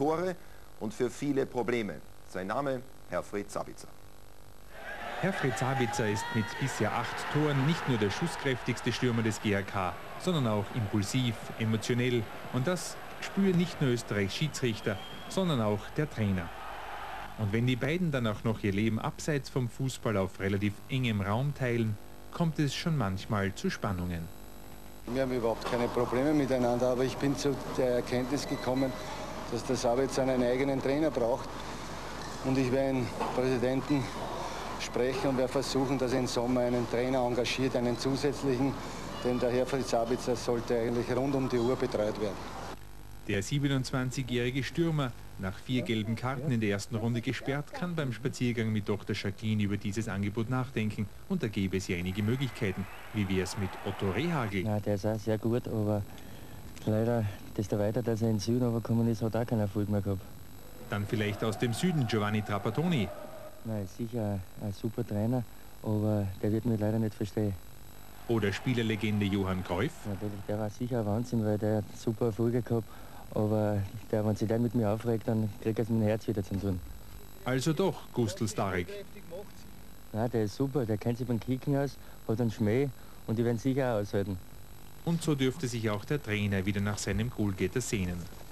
Tore und für viele Probleme. Sein Name, Herfried Sabitzer. Herfried Sabitzer ist mit bisher 8 Toren nicht nur der schusskräftigste Stürmer des GAK, sondern auch impulsiv, emotionell. Und das spüren nicht nur Österreichs Schiedsrichter, sondern auch der Trainer. Und wenn die beiden dann auch noch ihr Leben abseits vom Fußball auf relativ engem Raum teilen, kommt es schon manchmal zu Spannungen. Wir haben überhaupt keine Probleme miteinander, aber ich bin zu der Erkenntnis gekommen, dass der Sabitzer einen eigenen Trainer braucht. Und ich werde den Präsidenten sprechen und werde versuchen, dass er im Sommer einen Trainer engagiert, einen zusätzlichen, denn der Herfried Sabitzer sollte eigentlich rund um die Uhr betreut werden. Der 27-jährige Stürmer, nach 4 gelben Karten in der ersten Runde gesperrt, kann beim Spaziergang mit Dr. Jacqueline über dieses Angebot nachdenken. Und da gäbe es ja einige Möglichkeiten. Wie wäre es mit Otto Rehhagel? Ja, der ist auch sehr gut, aber leider, desto weiter, dass er in den Süden runtergekommen ist, hat er auch keinen Erfolg mehr gehabt. Dann vielleicht aus dem Süden Giovanni Trapattoni. Nein, sicher ein super Trainer, aber der wird mich leider nicht verstehen. Oder Spielerlegende Johann Cruyff. Natürlich, der war sicher ein Wahnsinn, weil der hat super Erfolge gehabt. Aber wenn sich der mit mir aufregt, dann kriegt er mein Herz wieder zum Tun. Also doch, Gustl Starek. Nein, der ist super, der kennt sich beim Kicken aus, hat einen Schmäh und die werden sicher auch aushalten. Und so dürfte sich auch der Trainer wieder nach seinem Goalgetter sehnen.